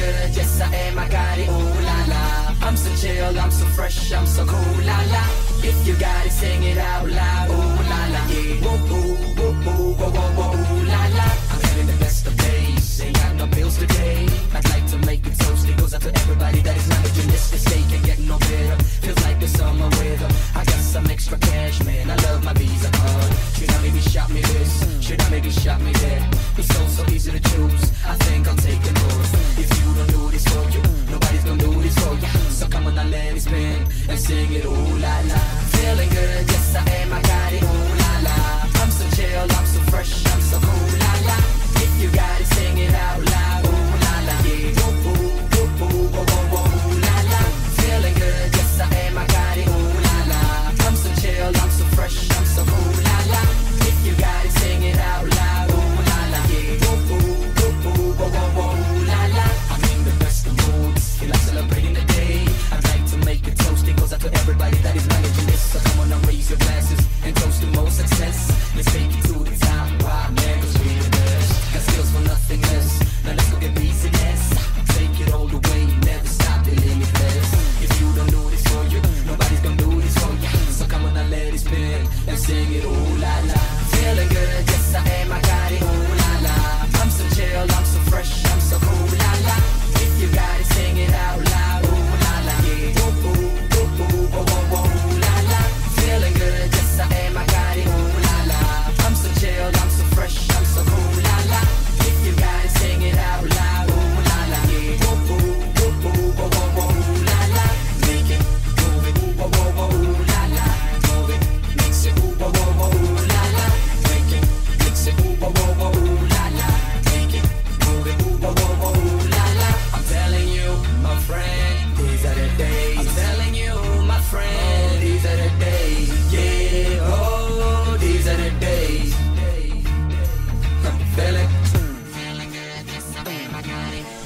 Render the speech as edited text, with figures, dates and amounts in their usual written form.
good, yes I am, I got it, ooh la la. I'm so chill, I'm so fresh, I'm so cool, la la. If you got it, sing it out loud, ooh la la. Yeah, woo woo, woo woo, woo woo, woo, ooh la la. I'm having the best of days, ain't got no bills today. I'd like to make it toast, it goes out to everybody that is managing this estate. Can't get no better, feels like the summer weather. I got some extra cash, man, I love my Visa card. Should I maybe shop me this, should I maybe shop me that? It's so easy to choose, I think I'll take it most. If you don't do this for you, nobody's gonna do this for you. So come on, I let it spin and sing it, ooh la la. Feeling good, yes I am, I got it, ooh la la. I'm so chill, I'm so fresh, I'm so cool, la la. If you got it, sing it out loud, ooh la la. Yeah, woo woo, woo woo, woo woo, woo, ooh la la. Feeling good, yes I am, I got it, ooh la la. I'm so chill, I'm so fresh, I'm so cool, la la. If you got it, sing it out loud, ooh la la. Yeah, woo woo, woo woo, woo woo, woo, ooh la la. I'm in the best of moods, feel like celebrating the day. I'd like to make a toast, it goes out to everybody that is managing this. So come on and raise your glasses and toast to more success. Let's take it to the top, wow man, cause we the best. Got skills for nothing less, now let's go get business. Take it all the way, never stop, it limitless. If you don't do this for you, nobody's gonna do this for you. So come on and let it spin and sing it, ooh la la. Feeling good, yes I am, I got it, ooh la la. I'm so chill, I'm so fresh, I'm so cool, la la. If you got it, sing it out loud, ooh la la. Yeah, woo woo, woo woo, woo woo, woo, ooh la la. Feeling good, yes I am, I got it, ooh la la. I'm so chill, I'm so fresh, I'm so cool, la la. If you got it, sing it out loud, ooh la la. Yeah, woo woo, woo woo, woo woo, woo, ooh la la. Make it, move it, ooh woo woo, woo, ooh la la. Move it, mix it, ooh woo woo, woo, ooh la la. Make it, mix it, ooh woo woo, woo, ooh la la. Make it, move it, ooh woo woo, woo, ooh la la. I'm telling you, my friend, these are the days. I'm telling you, my friend, these are the days. Yeah, oh, these are the days. I'm feeling good, yes I am, I got it.